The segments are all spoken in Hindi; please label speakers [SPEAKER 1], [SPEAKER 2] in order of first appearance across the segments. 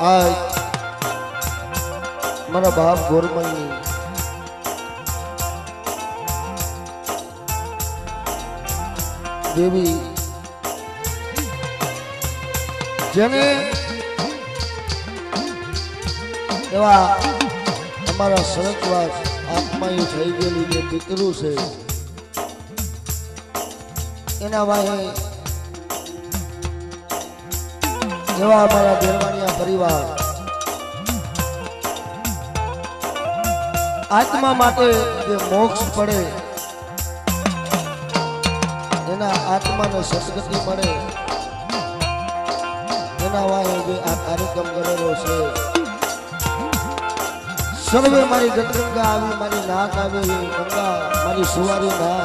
[SPEAKER 1] आज मारा बाप गोरमई देवी जने एवा हमारा स्वर्गवास आत्माएं થઈ ગયેલી જે પિતૃ છે એના વાહે જેવા અમારા દેરવાણીયા પરિવાર આત્મા માટે જે મોક્ષ પડે એના આત્માને સદગતિ મળે એના વાહે જે આ કાર્યક્રમ કરેલો છે सर्वे मारी गंगा आवी मारी नाक आवे गंगा मारी सुवारी नाक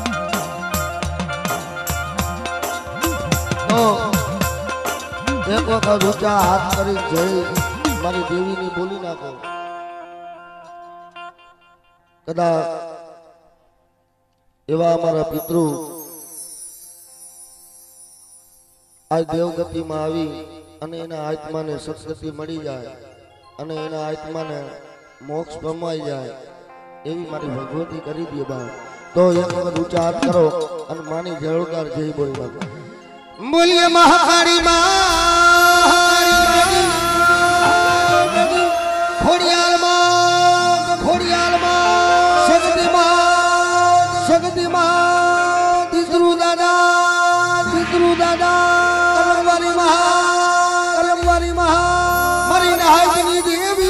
[SPEAKER 1] तो एक वक्त ऊंचा हाथ करी जय मारी देवी नी बोली नाखो कदा एवा हमारा पितृ आज देवगति में आवी अने एना आत्मा ने सदगति मળી જાય અને એના આત્માને मोक्ष पमाई जाए एवी मारी भगवती करी दिए बाप तो एक वक्त ऊंचा हाथ करो और मानी जोरदार जय बोल नाखो बोलिए महाकाली मां खोड़ियाल मां शक्ति मां तिसरू दादा करमवाली महा मरी नहायतनी देवी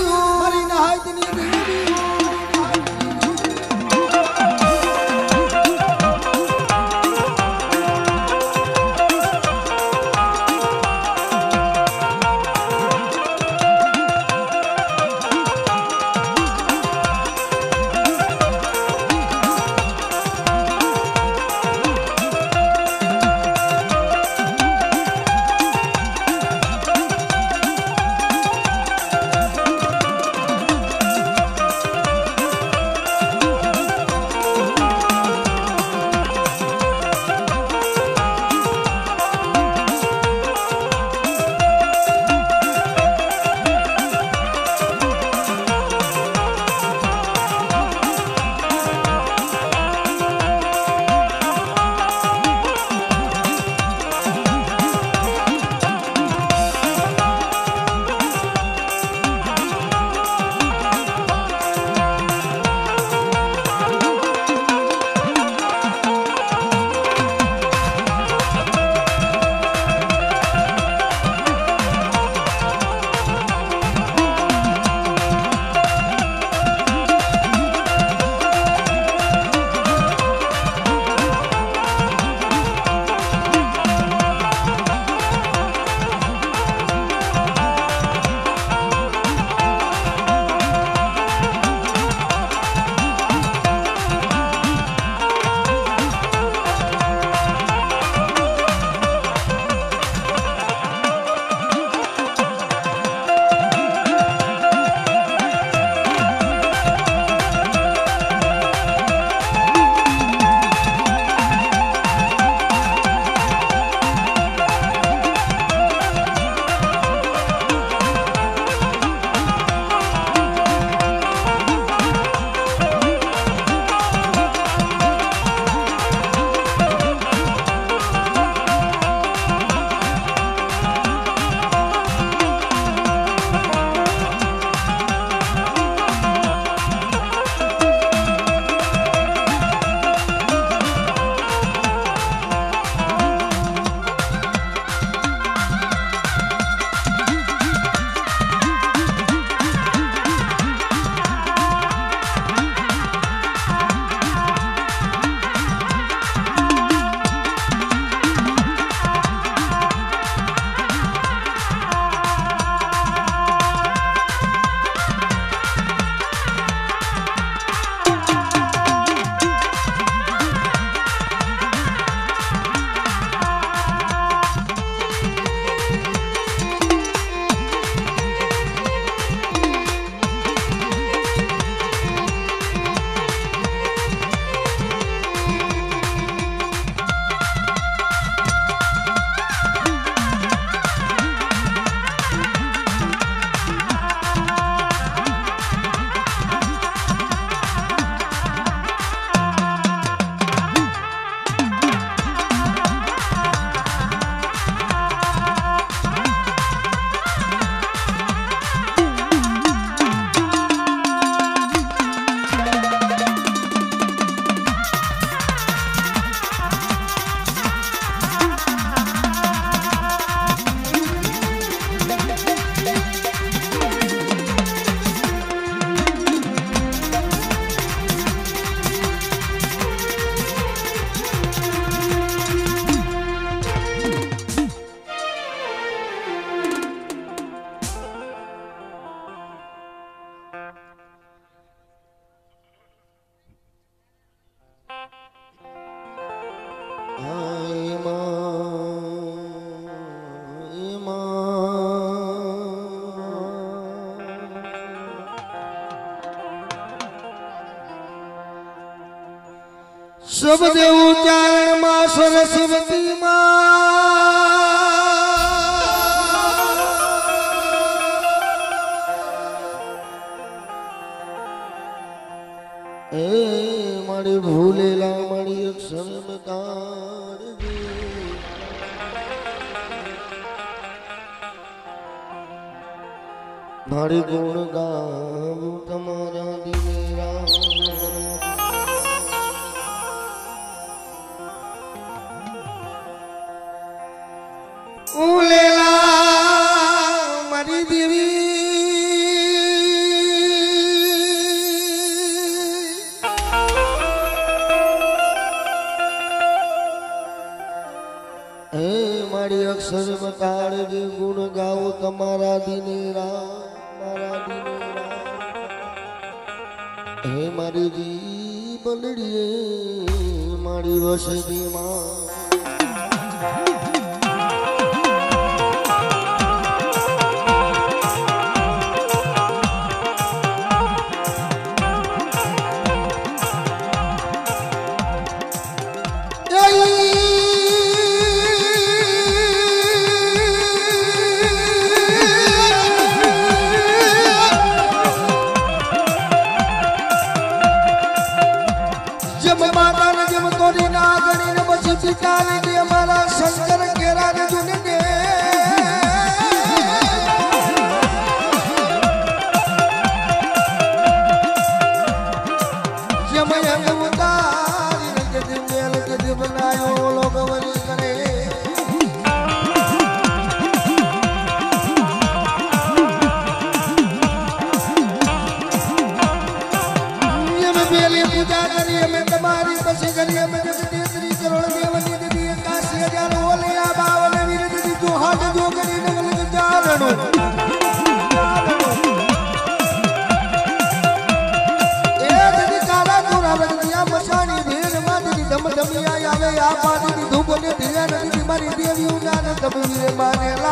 [SPEAKER 1] शब्द उच्चारण मां सरस्वती मारी भूलेला मारी अक्षर में काढ़ दे मारी गुण गाऊं तुम्हारा दिनेरा उलेला मारी देवी मारी अक्षर बताड़ जे गुण गाओ तमारा दिनेरा मारा दिनेरा हे मारी जी बलड़िए मारी वसदी मां हमारा शंकर केरा ने जुने दे जमयंग उतारी रंग दिमेल के दिबनायो लोग वरी करे ये में बेली पूजा करिए में तुम्हारी बसी करिए में जगदीश्वरी करोड़ देवनी हाथ जो करी नगल के चारणो ए दीदी काला कोरा बदिया मशानी भेन मादी दम दमिया आवे आ पादी दी धूप ने दिया नदी मारी देवी उन्ना तबवीर मानेला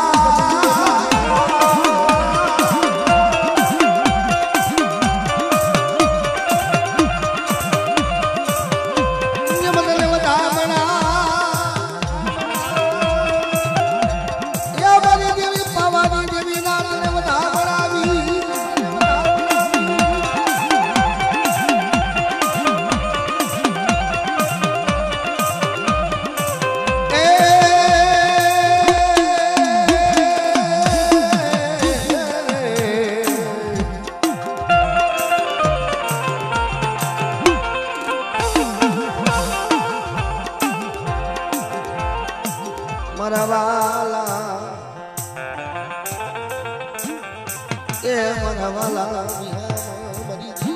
[SPEAKER 1] मरवाला ए मरवाला मरी जी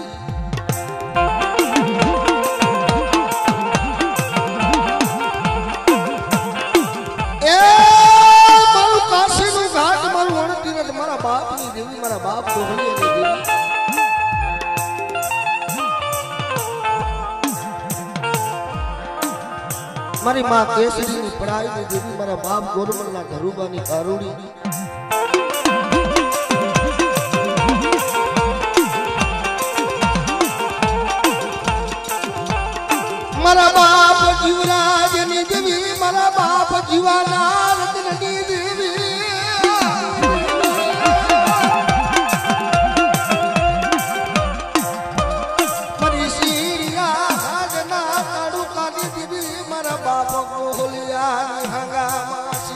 [SPEAKER 1] ए मारू काशी नु घाट मारू वण तीरथ मारा बाप नी देवी मारा बाप दोहली ने देवी मारी मां केसरी नी पढ़ाई ने देवी मारा बाप गोरमल ना धरुबा नी कारूड़ी मारा बाप जीवराज नी देवी मारा बाप जीवाना रत्न नी देवी मारी सीरिया हाजना काड़ू कानी देवी मारा बाप गोलिया हंगा मासी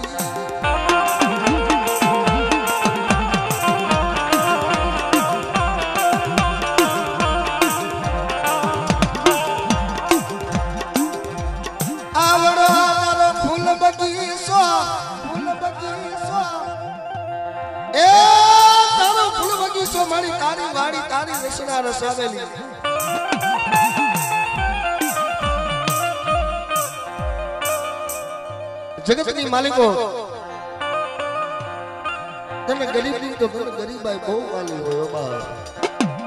[SPEAKER 1] आवड़ो तारो फूल बगीचो ए तारो फूल बगीचो मारी तारी वाड़ी तारी रसना रसावेली जगत की मालिको तने गरीबी तो गरीब भाई बहु वाली होयो बा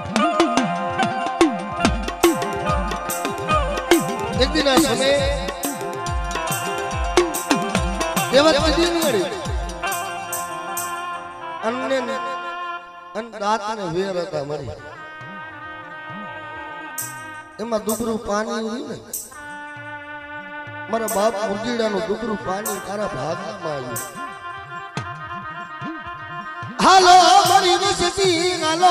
[SPEAKER 1] एक दिन समय देवत कदी नहीं मरी अन्य अन दात ने वेर હતા મરી એમાં દુગરું પાણી ઉરી ને મારા બાપ મુરજીડાનું દુગરું પાણી તારા ભાગમાં આવ્યું હાલો મારી વસ્તી હાલો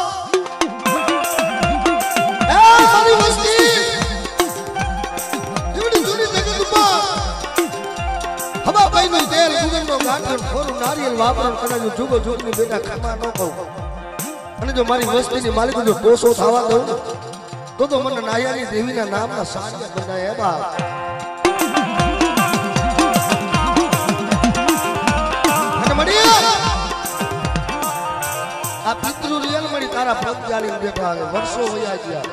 [SPEAKER 1] એ મારી વસ્તી જુડી જુડી જગતમાં હવા ભાઈનું તેલ સુગંધનો ગાંઠણ ખોરું નારિયેળ વાપરણ કદાચ જુગો જુગની બેટા ખમા ન કહું અને જો મારી વસ્તીની માલિક જો કોસો થવા દઉં તો મને નાયાની દેવીના નામના સાજા બનાય બા અને મડિયા આ પિતૃ રિયલ મડી તારા પગ જાળીને બેઠા આવે વર્ષો વયા ગયા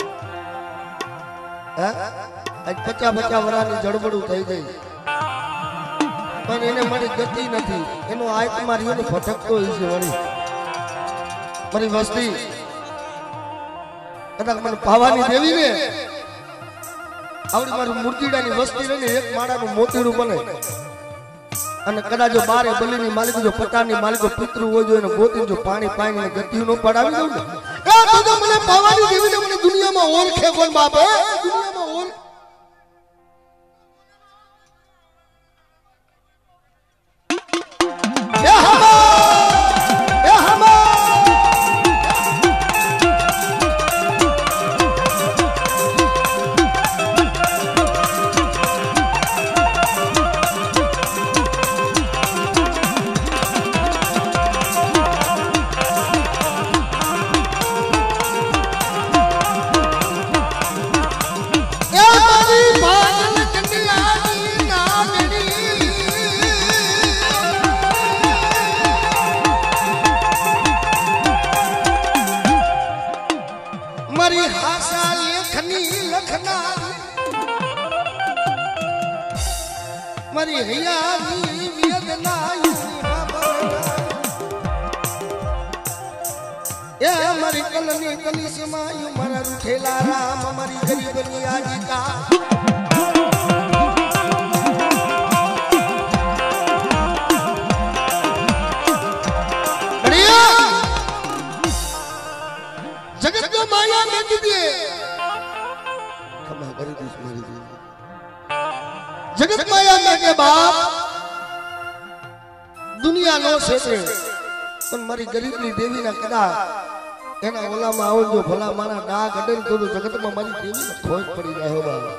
[SPEAKER 1] હે આજ 50 વરાની જડબડું થઈ ગઈ પણ એને મળી ગતિ નથી એનો આત્મા રિયલ ભટકતો હોય છે વળી મારી વસ્તી કદાચ મને પાવાની દેવી ને આવડી મારી મૂર્તિડાની વસ્તી રહીને એક માળાનું મોતીડું બને અને કદાચ બારે બલીની માલિક જો પટાની માલિકો પિતૃ હોય જો એને ગોતી જો પાણી પાણીને ગતિયું નો પડાવી દઉં ને એ તો મને પાવાની દેવી ને મને દુનિયામાં ઓળખે કોણ બાપ હે દુનિયામાં ઓળખ मरी हियानी वेदनाई ए मरी कलनी कली समायु मरा रूठेला राम मरी गरीबनी आजिका जगत को माया में दिए क्षमा करी दिस मेरी जगत माया में के बाप दुनिया नो सेते पण मारी गरीबनी देवी ना कदा एना ओला में आवो जो भला मारा डाग अडल तो जगत में मारी देवी ने खोज पड़ी जाए हो बाबा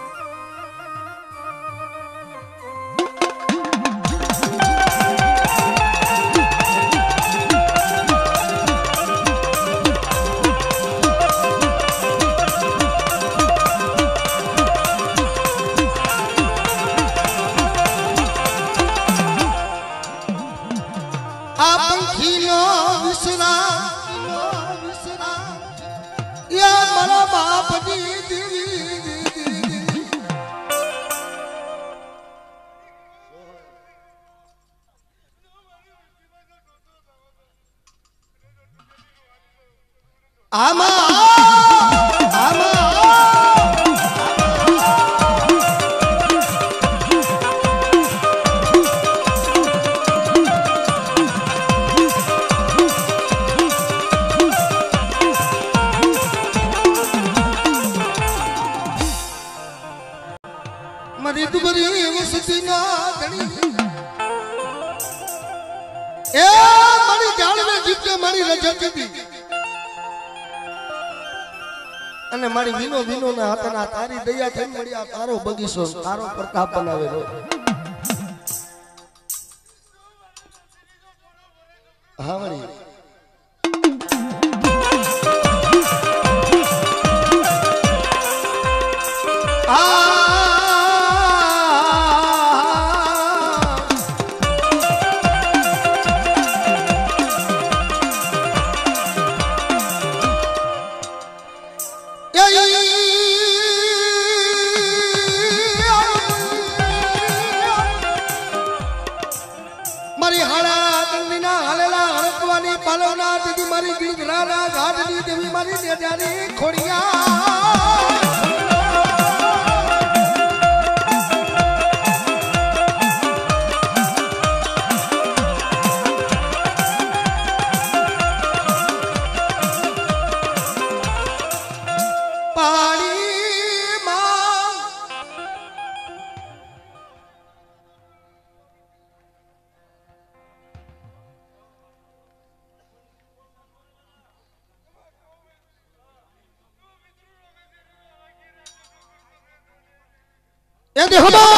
[SPEAKER 1] आमा आमा मरी दुबरी वसती ना धनी ए मरी जान में जितने मरी रजत दी અને મારી વિનો વિનો ના હાથના તારી દયા થઈ મળી આ તારો બગીચો તારો પ્રતાપ બનાવેલો હા વળી मारी हाड़ा दंडीना हालेला हड़कवानी पालोना दीदी मारी गिरगराना घाटनी देवी मारी नेजानी खोड़िया એ દેહબા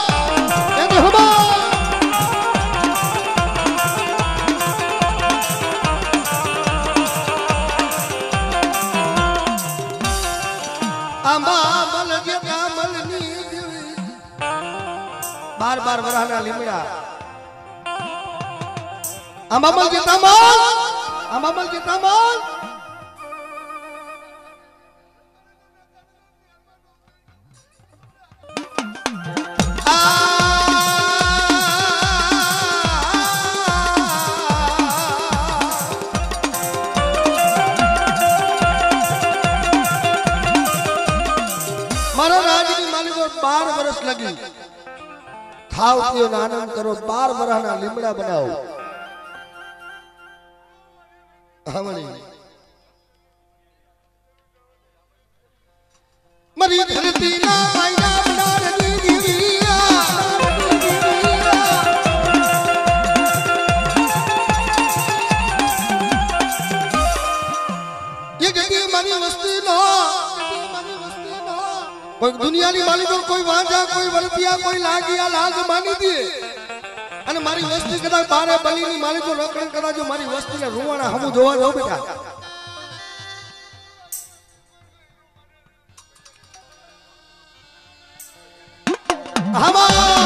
[SPEAKER 1] बार बार वराना लिमड़ा अमामल के तमाल मारा राज की मालिक 12 वर्ष लगी खाओ पियो आनंद करो 12 वराना लिमड़ा बनाओ हमणी मरी धरती ना आईना बना दी दिया ये गदी मानी वस्ती ना कोई दुनिया की मालिको कोई वांजा कोई वरतिया कोई लागिया लाग मानी दिए અને મારી વસ્તી કદાચ બારે બલીની માલિકો રોકણ કદાચ જો મારી વસ્તીને રૂવાણા હમુ જોવા જાવ બેટા હમા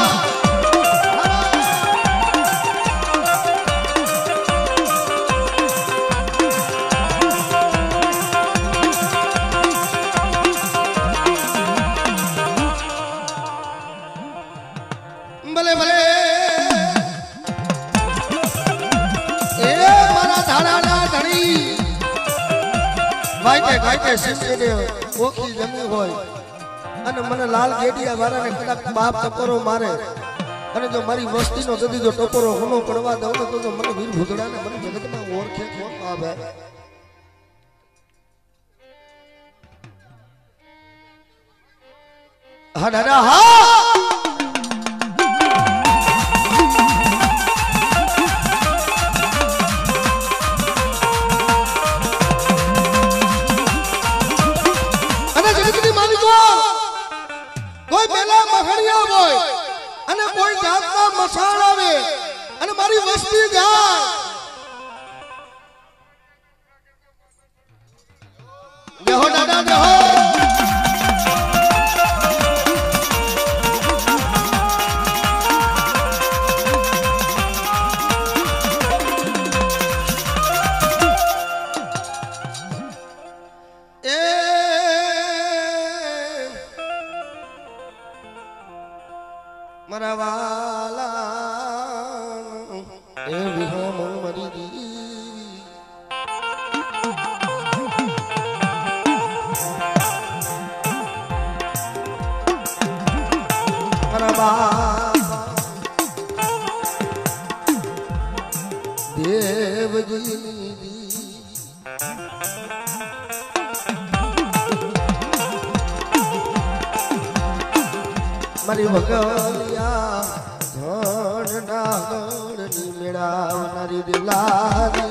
[SPEAKER 1] ભલે ભલે गायके सिंचे ने ओखी जमी होय अने मने लाल गेडिया वाला ने कदाच बाप टपोरो मारे अने जो मारी वस्ती नो गदी जो टपोरो होनो पड़वा दो ने तो मने वीर भुगड़ा ने मने जगत में ओरखे कोण आवे हा दादा हा कोई मेला महड़िया होय अने कोई जातना मसाल आवे अने मारी वस्ती जाय देहो दादा देहो मरवाला ए विहम मरी दी मरवाला देव जी दी मरी भगलिया धन नागण नी मेड़ावनारी दिलारी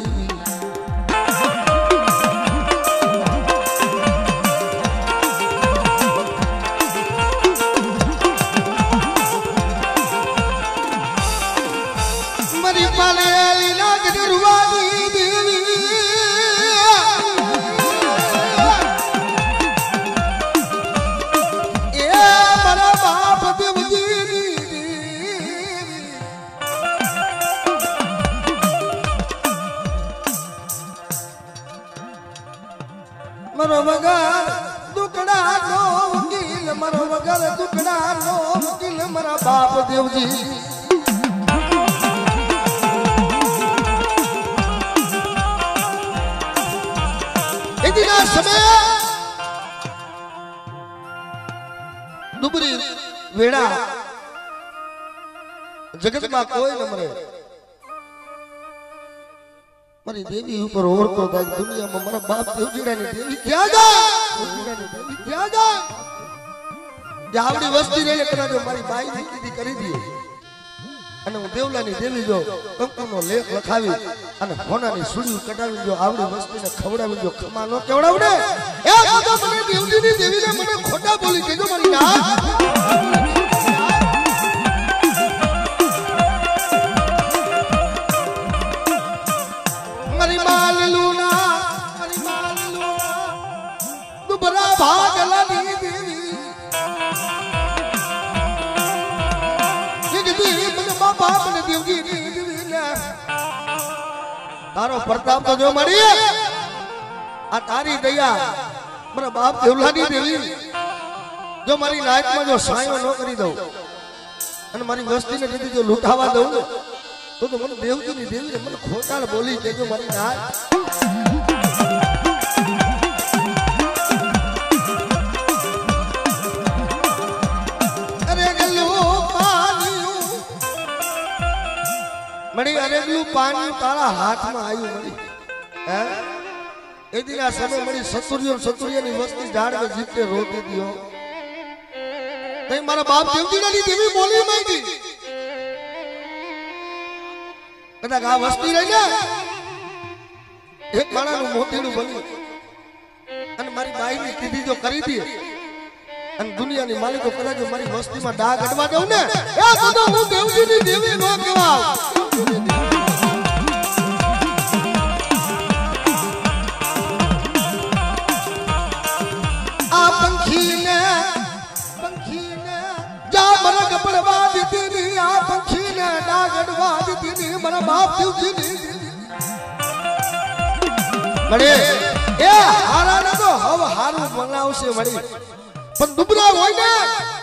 [SPEAKER 1] मरी पालेली नागण रुवानी देवी मरो वगर दुकड़ा नो वकील मरो वगर दुकड़ा नो वकील मरा बाप देव जी इतना समय दुबरी वेड़ा जगत में कोई न मरे मारी देवी ऊपर और तो था दुनिया में मारा बाप देवजीड़ा ने देवी क्या जा आवड़ी वस्ती रे करा जो मारी बाई ने कीधी करी दी અને હું દેવલાની દેવી જો કંકુનો લેખ લખાવી અને હોનાની સુડી કટાવી જો આવડી વસ્તીને ખવડાવી જો ખમા નો કેવડાવડે એ तो मने देवजी ने मने खोटा बोली केजो मारी ना मरी माल लूना तू बड़ा भाग लानी देवी ये देवी मने बाबा मने देवजी ने तारो प्रताप तो जो मरी आ तारी दया मरे बाप देवलानी देवी जो मारी नायक में जो सायो न करी दो अने मारी वस्ती ने दीदी जो लूटावा दो तो मन देवजी नी देवी मन खोटाल बोली के जो मारी नाय अरे गल्लू पानी मड़ी अरे गल्लू पानी तारा हाथ में आयु मड़ी हैं ए दिना समय मड़ी सतुरिया नी वस्ती झाड़ में जीते रोटी दियो नहीं मारा बाप देवजी ने देवी बोली मांगी कदा गा वस्ती रही ना एक माणा नु मोती नु बनी अन मारी बाई ने कीधी जो करी थी अन दुनिया नी मालिक को कदा जो मारी वस्ती में डाग अडवा दऊ ने ए तो हूं देवजी नी देवी नो केवा पंखी ने जा मरा कपड़वा दी नी आ पंखी ने डागड़वा दी नी मरा बाप देवजी नी मरे ए हारा न तो हव हारू बनावसे मरी पण दुबरा होय ने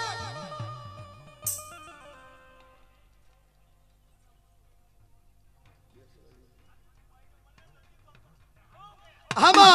[SPEAKER 1] हमा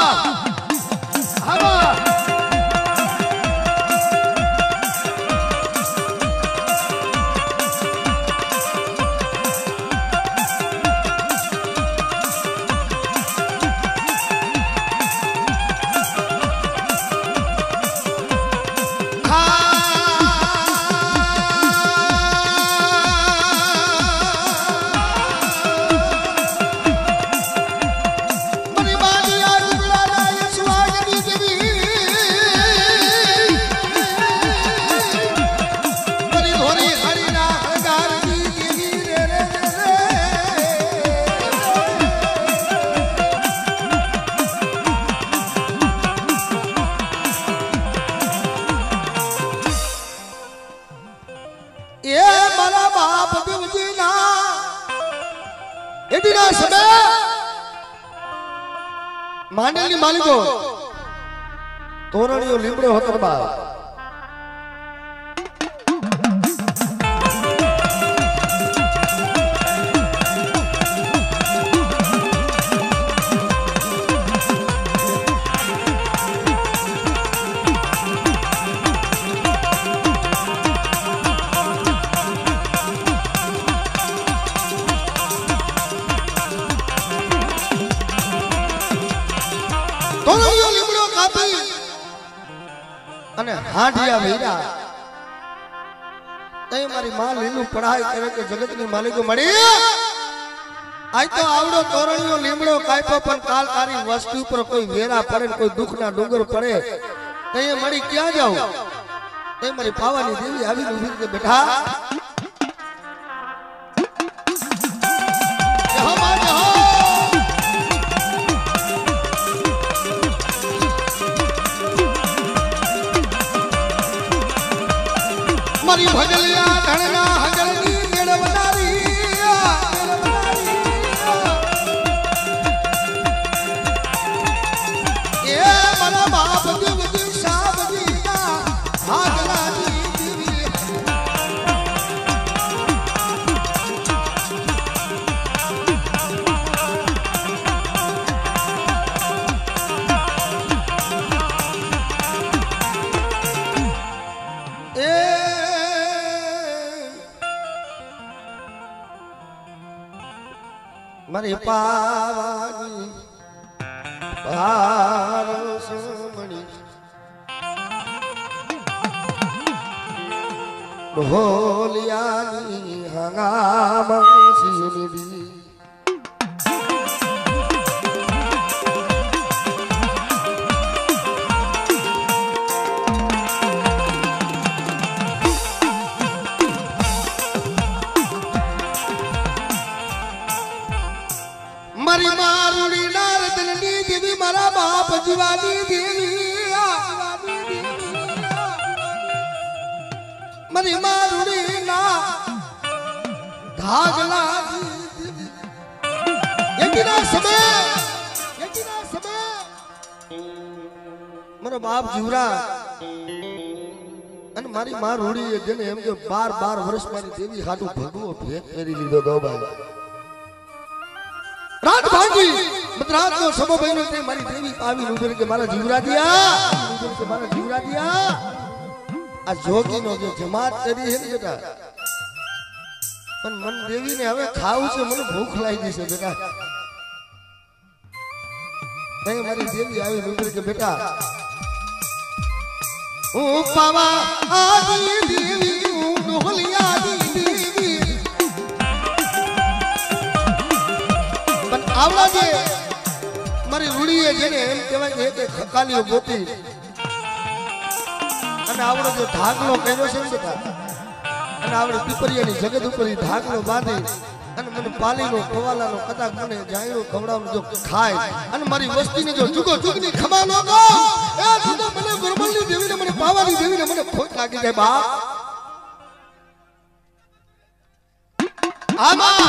[SPEAKER 1] मांडली मालिको तोरणियो लीमड़ो होतो बा अने हांडिया भईरा तई मारी मां लीलू पढ़ाई करे के जगत नी मालिक मड़ी आई तो आवड़ो तोरणियो लीमड़ो कायपो पण कालकारी वस्तु पर कोई वेरा पड़े कोई दुख ना डूंगर पड़े तई मड़ी क्या जाऊ तई मारी पावानी देवी आवी उभीर के बैठा मारी भगलिया धड़ना हगलनी मेड़ बनारी ये मना बाप देवजी साहब जी का हागला जी देवी मरे पावानी पारसमणि ढोलियानी हंगामा सिनिदी મારી મારુડી નારદની દેવી મારા બાપ જીવાની દેવી મારી મારુડી ના ધાગલા યકીના સમય મારો બાપ જીવરા અને મારી માં રૂડી જેને એમ કે 12 વર્ષ મારી દેવી હાટુ ભગવો ભેટ કરી લીધો ગોબાઈ રાત ભાંગી મતરાત નો સમો બહેનો તે મારી દેવી આવી ઉભર કે મારા જીવરા દિયા આ જોગી નો જે જમાત કરી છે ને બેટા પણ મન દેવી ને હવે ખાવું છે મને ભૂખ લાગી છે બેટા નહીં મારી દેવી આવી ઉભર કે બેટા ओ पावा आदि देवी डोलिया देवी पण आवला जे मारी रूड़ीए जेने एम कहेवाय के खकालियो गोती અને આવડો જો ધાગલો કર્યો છે ને બેટા અને આવડે પીપરિયાની જગત ઉપર ધાગલો બાંધી અને મને પાલીનો કવાલાનો કદાચ મને જાયરો ખવડાવનો જો ખાય અને મારી વસ્તીને જો જુગો જુગની ખમા ન ગો એ જુદો મને ગુરમલની દેવીને મને પાવાની દેવીને મને ખોટ લાગી જાય બાપ આમાં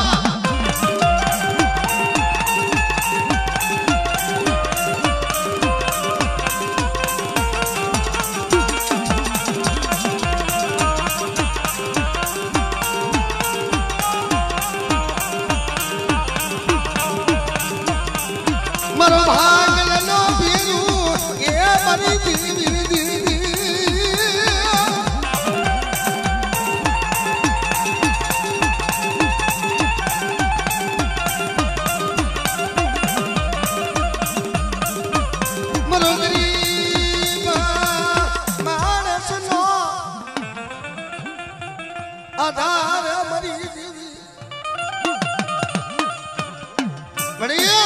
[SPEAKER 1] मरो भागल नो पीरू ए मरी दीदी मरो गरीब मानस नो आधार मरी दीदी बढ़िया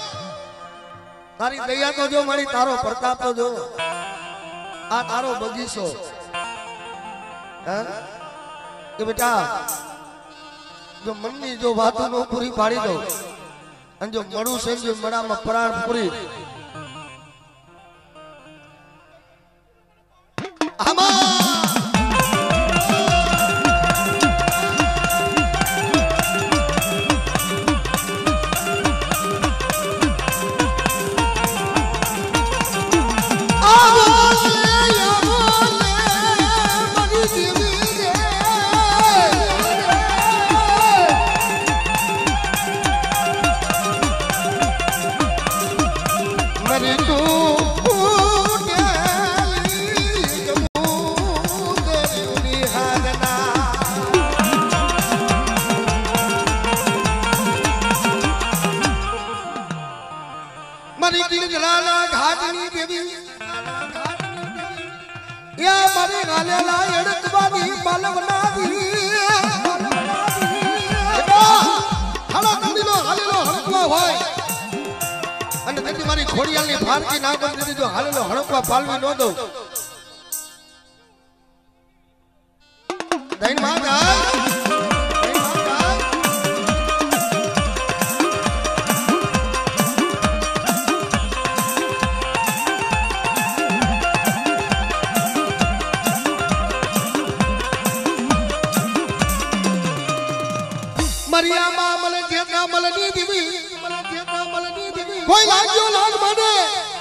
[SPEAKER 1] तारी दया तो जो मारी तारो प्रताप तो जो आ तारो बगीचो कि बेटा जो मन्नी जो बातों नो पूरी पाड़ी दो अन जो मड़ू से जो मड़ा में प्राण पूरी या मारे गालेला एडकवानी मालवना दी हला कंदीलो हालेलो हड़कवा होय અને તેથી મારી ખોડિયાલની ભારતી ના કરી દીધી જો હાલેલો હડકવા પાલવી નો દઉં દૈન માતા मरिया मामल जेता मलनी देवी कोई लागियो लाग माने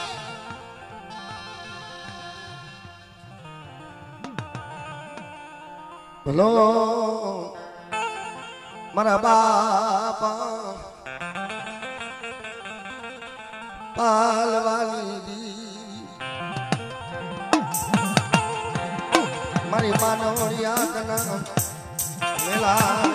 [SPEAKER 1] बोलो मारा बापा पालवानी दी मारी मानोरिया कना मेला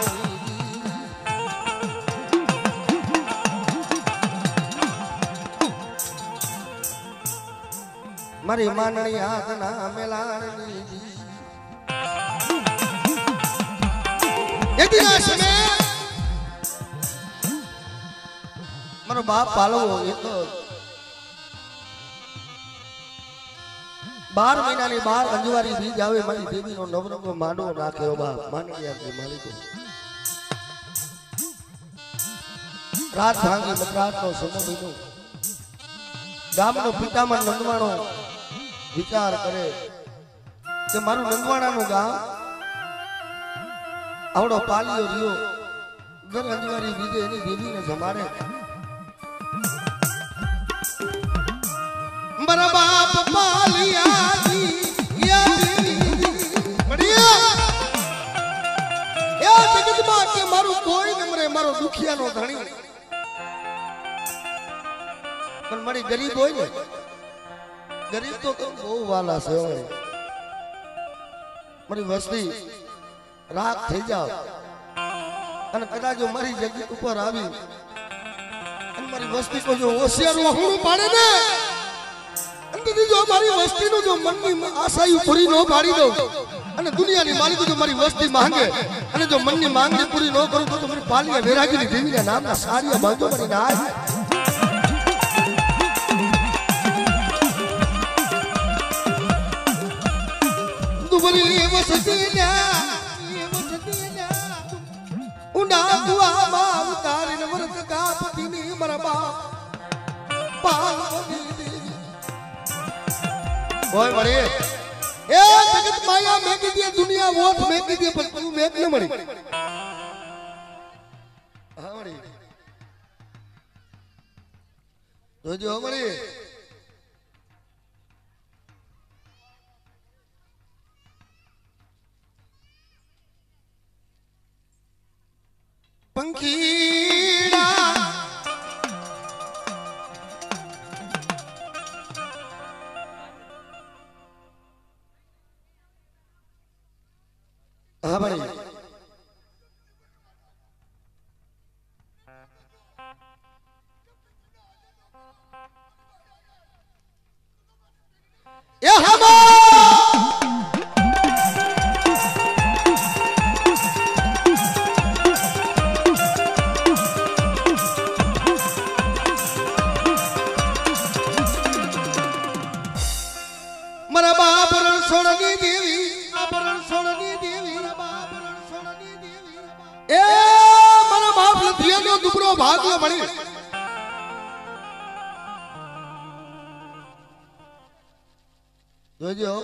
[SPEAKER 1] मारी माननी आदना मेलानी एक दिवस में मारो बाप पालवो ये तो 12 महीना ની બહાર અંજવારી બીજ આવે મારી દેવી નો નવરંગો માંડવો નાખ્યો બાપ માનની આદની માલિકો रात भांगी मकरात नो समो बीनो गाम नो पितामह नंदवाणो विचार करे के मारू नंदवाणा नो गाम आवड़ो पालियो रियो घर अंजवारी बीजे एनी देवी ने जमाड़े मरा बाप पालिया दी या देवी बढ़िया या जगत मां के मारू कोई न मरे मारो दुखिया नो धणी पण मारी गरीब होय ने गरीब तो कम बहू वाला से होय मारी वस्ती राख થઈ જાવ અને કદાચ જો મારી જગ્યા ઉપર આવી અને મારી વસ્તી કો જો હોશિયાર વહુણું પાડે ને અંતથી જો મારી વસ્તીનો જો મનની આશાયું પૂરી ન પાડી દઉં અને દુનિયાની માલિકો જો મારી વસ્તી માંગે અને જો મનની માંગણી પૂરી ન કરું તો મારી પાલિયા વેરાગીની દેવીના નામના સારિયા બાંધો મારી નાય દુબરી વસતીના उंडा दुआ मा उतारी नवरत का पतिनी मरबा पार्वती देवी ओए मरे ए जगत माया में की दिए दुनिया वोट में की दिए पर तू में न मरी हां मरी तो जो मरी पंखीड़ा हाँ भाई ये हम भाग्य बड़ी जो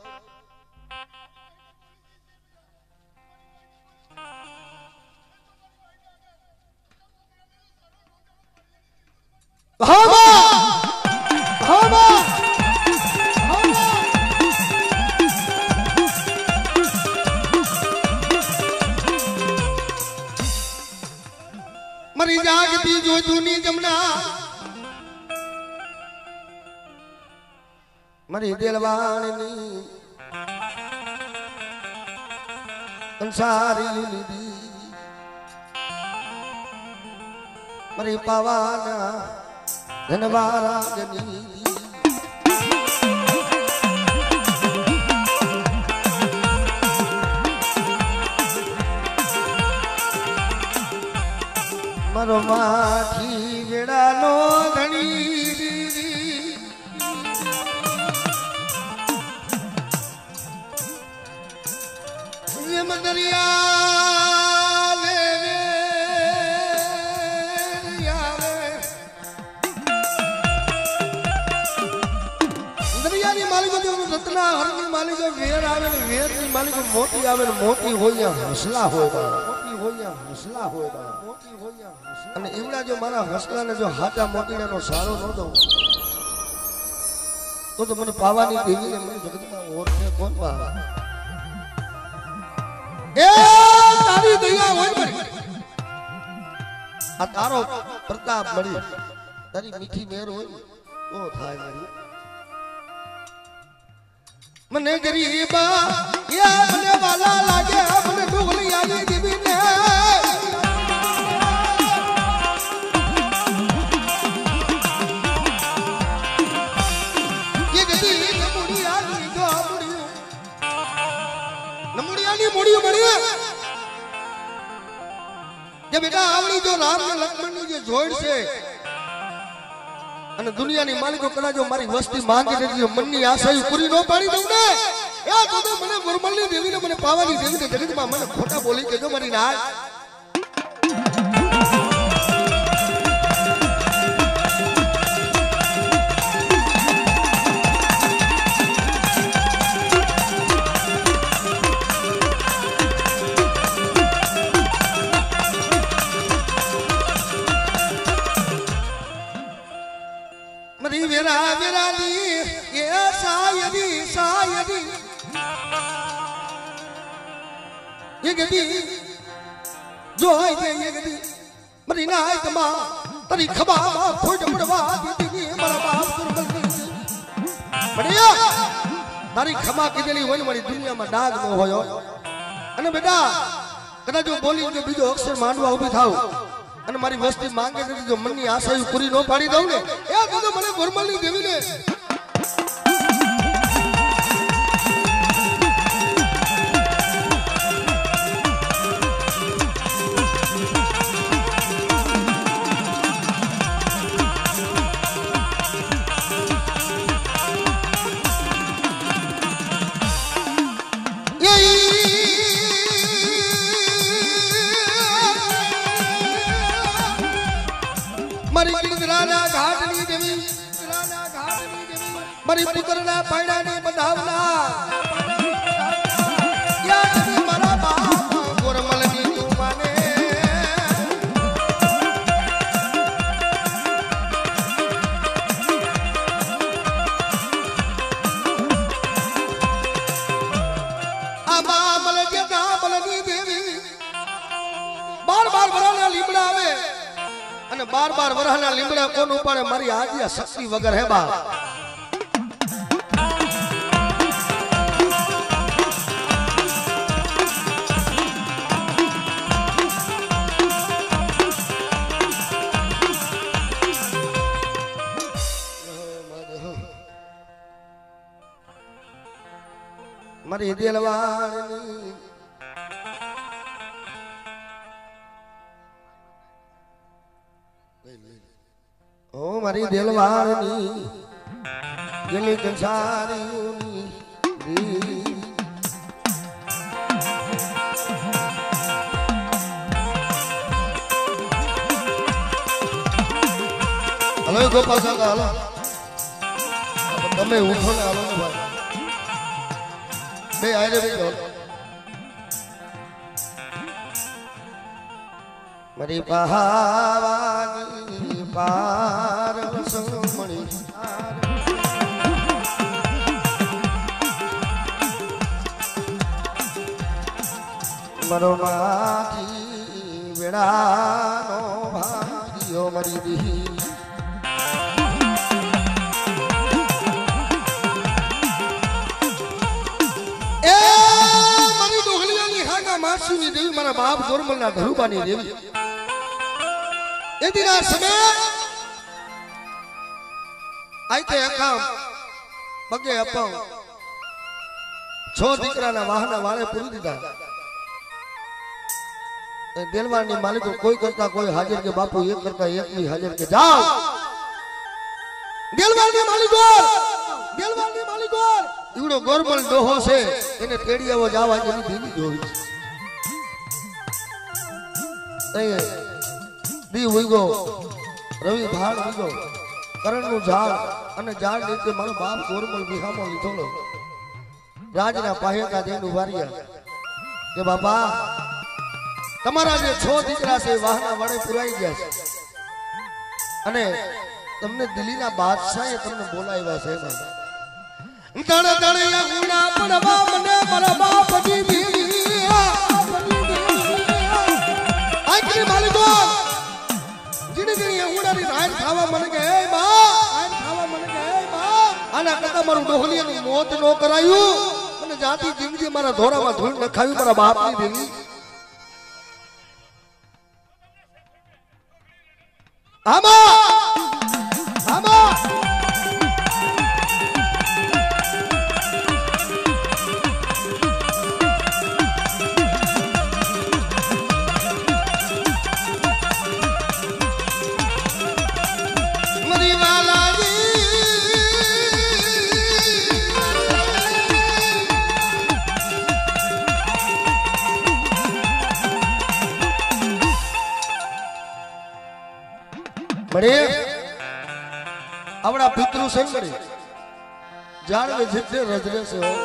[SPEAKER 1] मरी जागती जो दूनी जमुना मरी दिलवानी संसारी निधि मरी पावाना धनवारा जनी मरो माखी वेड़ा नो धनी ये मदरिया ले दरिया नी मालिक जो रत्ना हर नी मालिक वेर आवे वेर नी मालिक मोती आवे मोती होया हौसला होगा मोती होया हौसला होगा मोती होया અને એવડા જો મારા હસલાને જો હાટા મોતીડાનો સારો ન દઉં તો મને પાવાની દેવીને મને જગતમાં ઓળખે કોણ પાવા એ તારી દયા હોય મરી આ તારો પ્રતાપ મળી તારી મીઠી મેર હોય તો થાય મરી મને ગરીબા યા મને વાલા લાગે મને ડુગલી આવી દેવીને मोड़ियो बढ़िया जब बेटा आवड़ी जो राम ने लक्ष्मण ने जो जोड़ से અને દુનિયાની માલિકો કલા જો મારી વસ્તી માંગી રહી મનની આશા પૂરી ન પાડી દઉં ને એ તો મને ગુરમલની દેવીને મને પાવાની દેવીને જગતમાં મને ખોટા બોલી કેજો મારી ના
[SPEAKER 2] मरी वेरा वेरा दी ये सायदी सायदी ये गदी जो है ये गदी मरी ना है तमा तरी खबा मा फुट पड़वा दी मरा बाप कुर्बल बढ़िया तारी खमा कीधेली होय मरी दुनिया में डाग न होयो अने बेटा कदा जो बोली जो बीजो अक्षर मांडवा उभी थाव अने मारी वस्ती मांगे छे जो मननी आशा पूरी नो पाड़ी दઉં ने ए तो मने गोरमलनी देवी ने मरी गिरधराना घाटनी देवी मरी पुत्रना पैडानी बधावना या देवी मारा बाप गोरमलनी तू माने आमा मलके का मलनी देवी बार-बार वराना लीमड़ा आवे અને બાર-બાર વરહના લીમડા કોણ ઉપાડે મારી આજી આ શક્તિ વગર હે બા મારી દિલવાળની ओ मरी दिलवारनी दिल कंसारी हेलो गोपाल साहब हेलो तमे उठो ने हेलो ने भाई बे आए रे बे मरी पहावानी पार समणी मरो माथी वेड़ानो भाग्यो मरी दी ए मरी डोहलियानी हागा मासूनी देवी मारा बाप गोरमलना धरुबानी देवी यदि समय आते अकाम बगे अपाऊ छो दीकराना वाहना वाले पूरी दीदा दिलवानी मालिको कोई करता कोई हाजिर के बापू एक करता एक भी हाजिर के जाओ दिलवानी मालिको इवड़ो गोरमल डोहो से इने टेड़िया वो जावा जेनी धीमी जोई दी हुईगो रवि भाड़ हुईगो करण नु झाड़ अने झाड़ नीचे मारो बाप गोरमल बिहामो लीधोलो राजना पाहे का देन उभारिया के बापा तमारा जे छो दीकरा से वाहना वड़े पुराई गया छे अने तमने दिल्लीना बादशाहे तमने बोलाव्या छे दण दण या गुना पड़वा मने मारा बाप दी देवी आखरी मालिको खावा मन के आना कदा मारू डोहलियानु मौत नो करायु અને જાતી જિંદગી મારા ધોરામાં ધૂળ નખાવી મારા બાપની દેવી આમા આમા बड़े अपना पितृ से बड़े जान में जितने रजने से हो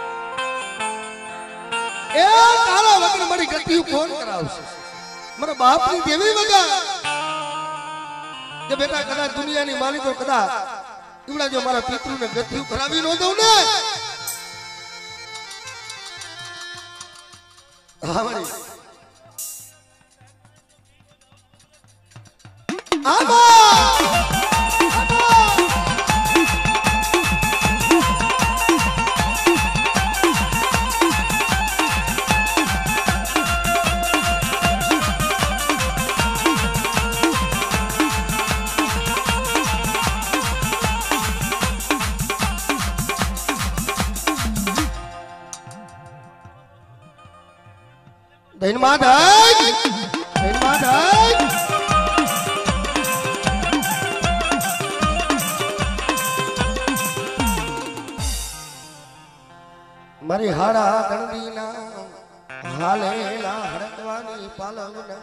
[SPEAKER 2] ए तारा वगन मरी गति कौन कराओ मरा बाप की देवी वगा जे बेटा कदा दुनिया नी मालिक को कदा इवड़ा जो मारा पितृ ने गतियु करावी नो दઉં ને હા મારી આબા ધનમાદન મારી હાડા ગણદીના હાલેલા હડકવાની પાલવના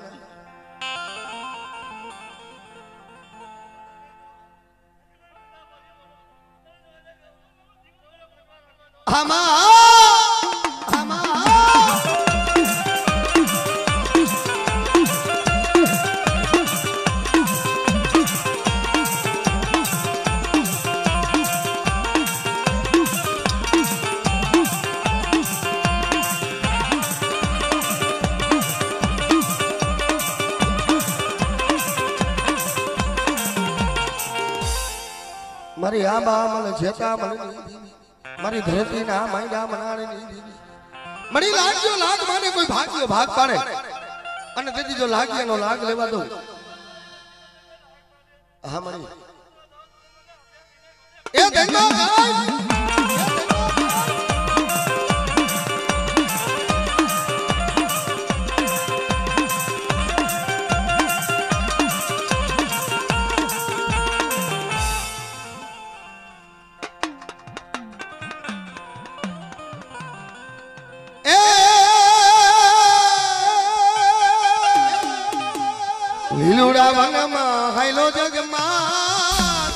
[SPEAKER 2] મારી આંબા મલ જેતા મલની મારી ધરતી ના માંડા મનાળની મણી લાગ્યો લાગ માને કોઈ ભાગ્યો ભાગ પાડે અને તેથી જો લાગ્યાનો લાગ લેવા દઉં હા મણી એ ધનવા લીલુડા વનમાં હાયલો જગમાં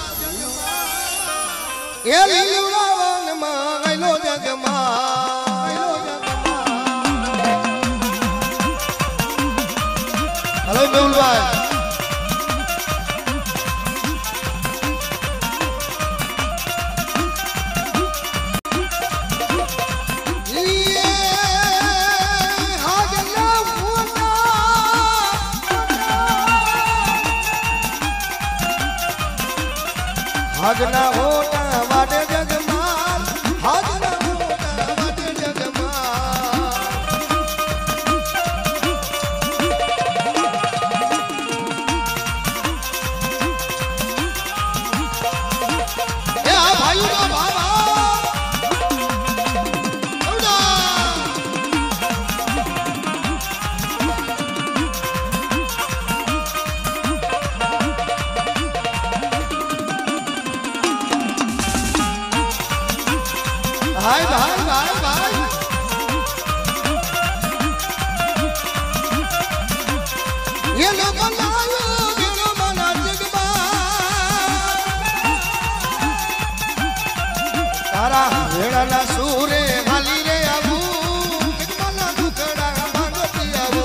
[SPEAKER 2] એ લીલુડા વનમાં હાયલો જગમાં હલો મેહુલભાઈ હાજના હોટા વાડે જગમાલ હાજના હોટા વાડે જગમાલ એ આ ભાઈઓના બાબા भाई भाई भाई भाई ये लो बनायो गिरो मना जगमा तारा हेड़ा ना सूरे हाली रे आबू मना दुखड़ा भागती आबू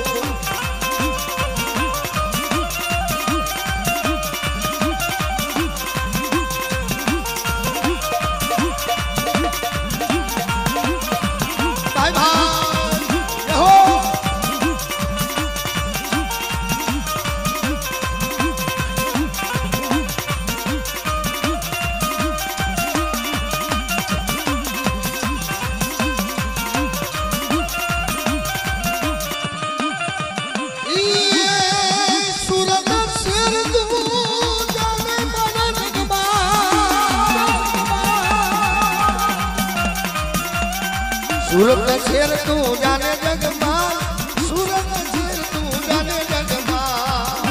[SPEAKER 2] सूरत में शेर तू जाने जगमाल सूरत में शेर तू जाने जगमाल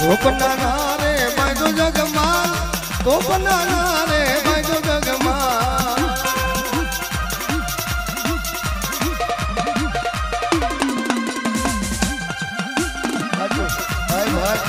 [SPEAKER 2] તોપના રે બાજો જગમાં તોપના રે બાજો જગમાં ભાઈ ભાઈ